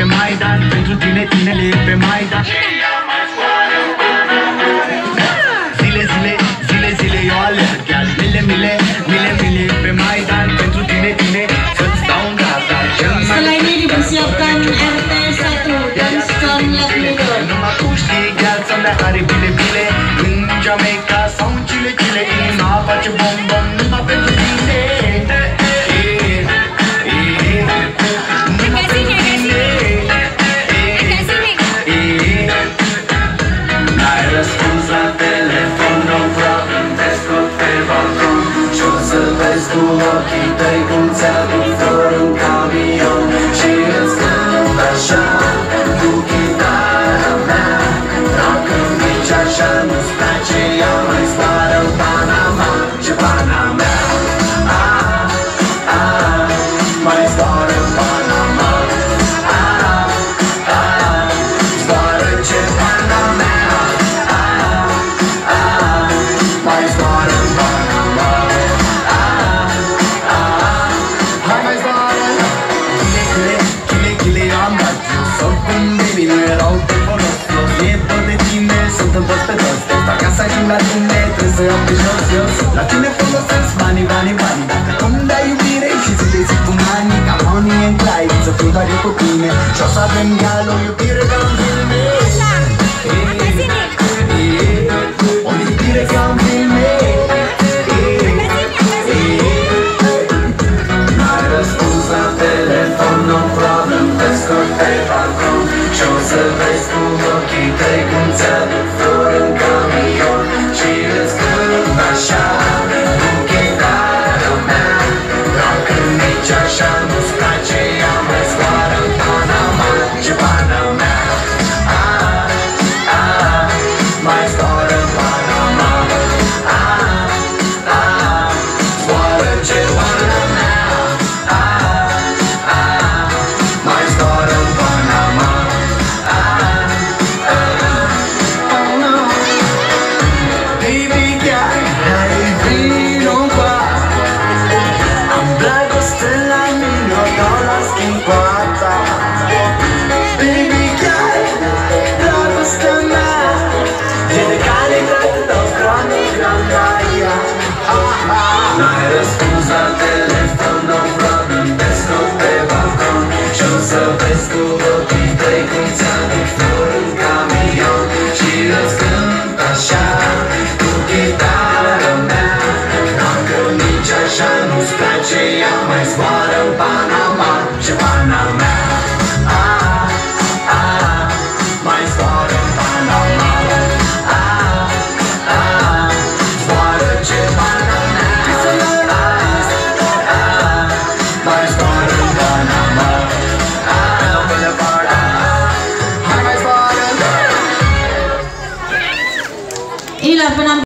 Maidan, pentru tine, tinele pe Maidan. Zile, eu alerg, iar mile pe Maidan, pentru tine, să-ți dau un radar. Setelah ini dipersiapkan RT1 dan Storm Lagnero. Numai tu știi gheața mea are bile, în Jamaica sau în Chile, inima face bom, numai pentru tine. Cu ochii tăi cum ți-aduc flori în camion și îți cânt așa cu chitara mea. Dacă nici așa nu-ți place, ea mai zboară în Panama. Ce Panama, mai zboară în Panama. Zboară ce Panama, mai zboară în Panama. La tine trebuie să iau pe jos. La tine folosesc banii. Dacă tu-mi dai iubire și zi de zi cu manii, ca Bonnie and Clyde, să fiu doar eu cu tine și o să avem gal o iubire ca în filme. O iubire ca în filme. N-ai răspuns la telefon, no problem, te scot pe balcon și o să vezi cu ochii tăi cum ți-aduc flori în camion și îți cânt așa cu chitara mea. Dacă nici așa nu-ți place, ea mai zboară în Panama. Ce Panama, mai zboară în Panama. Zboară ce Panama, mai zboară în Panama. Baby, chiar ai vino qua. Am dragoste la mine, o la schimbata. Baby, chiar dragostea mea e de calitate, dau granaia. N-ai răspuns la telefon, no problem, te scot pe balcon și o să vezi cu ochii tăi cum ți-aduc flori în camion și îți cânt așa cu chitara mea. Dacă nici așa nu-ți place, ea mai zboară în Panama. Ce Panama, mai zboară în Panama. Zboară ce Panama, mai zboară în Panama. Hai mai zboară. Inilah penampilan